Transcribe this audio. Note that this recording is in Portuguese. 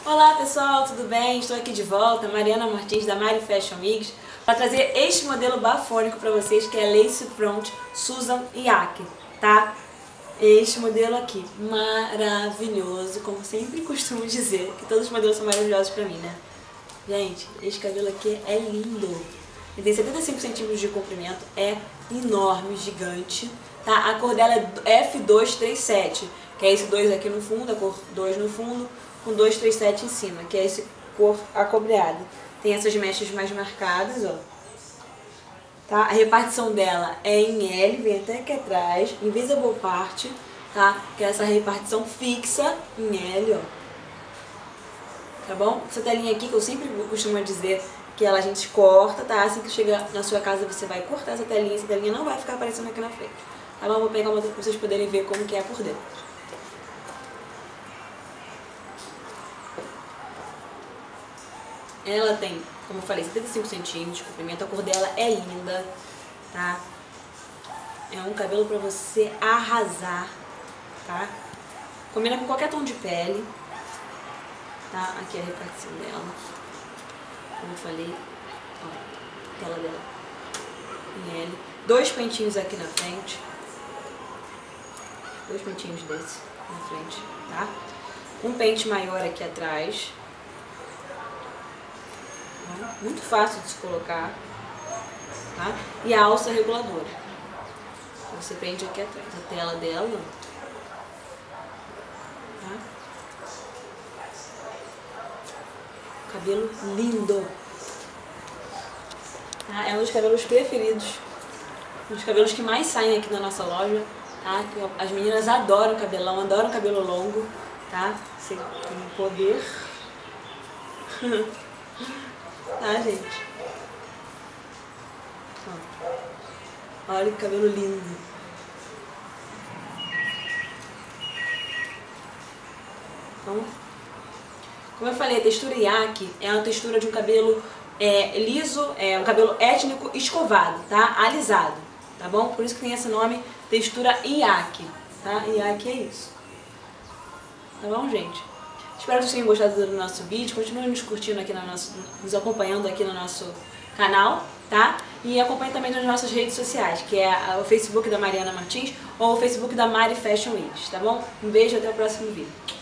Olá pessoal, tudo bem? Estou aqui de volta, Mariana Martins da Mari Fashion Wigs, para trazer este modelo bafônico para vocês, que é Lace Front Susan Yak, tá? Este modelo aqui, maravilhoso, como sempre costumo dizer, que todos os modelos são maravilhosos pra mim, né? Gente, este cabelo aqui é lindo. Ele tem 75 centímetros de comprimento, é enorme, gigante, tá? A cor dela é F237, que é esse 2 aqui no fundo, a cor 2 no fundo, com 237 em cima, que é esse cor acobreada. Tem essas mechas mais marcadas, ó. Tá? A repartição dela é em L, vem até aqui atrás, Invisible Part, tá? Que é essa repartição fixa em L, ó. Tá bom? Essa telinha aqui que eu sempre costumo dizer que ela a gente corta, tá? Assim que chega na sua casa você vai cortar essa telinha não vai ficar aparecendo aqui na frente. Tá bom? Eu vou pegar uma outra pra vocês poderem ver como que é por dentro. Ela tem, como eu falei, 75 centímetros de comprimento, a cor dela é linda, tá? É um cabelo pra você arrasar, tá? Combina com qualquer tom de pele, tá? Aqui é a repartição dela, como eu falei, ó, tela dela em L. 2 pentinhos aqui na frente, 2 pentinhos desse na frente, tá? Um pente maior aqui atrás. Muito fácil de se colocar, tá? E a alça reguladora. Você prende aqui atrás, a tela dela, tá? Cabelo lindo, tá? É um dos cabelos preferidos, um dos cabelos que mais saem aqui na nossa loja, tá? As meninas adoram cabelão, adoram cabelo longo, tá? Você tem poder. Tá, gente? Ó, olha que cabelo lindo. Então, como eu falei, a textura Yak é uma textura de um cabelo liso, um cabelo étnico escovado, tá? Alisado, tá bom? Por isso que tem esse nome, textura Yak, tá? Yak é isso. Tá bom, gente? Espero que vocês tenham gostado do nosso vídeo. Continuem nos curtindo aqui nos acompanhando aqui no nosso canal, tá? E acompanhe também nas nossas redes sociais, que é o Facebook da Mariana Martins ou o Facebook da Mari Fashion Wigs, tá bom? Um beijo, até o próximo vídeo.